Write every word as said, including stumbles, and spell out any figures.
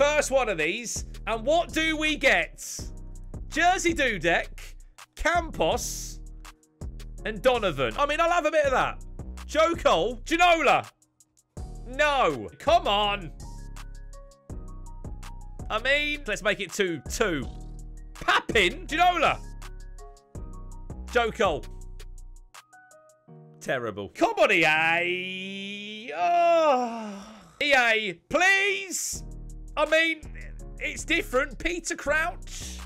first one of these. And what do we get? Jersey Dudek, Campos, and Donovan. I mean, I'll have a bit of that. Joe Cole, Ginola. No. Come on. I mean, let's make it two two. Papin, Ginola. Joe Cole. Terrible. Come on, E A. Oh. E A, please. I mean, it's different. Peter Crouch.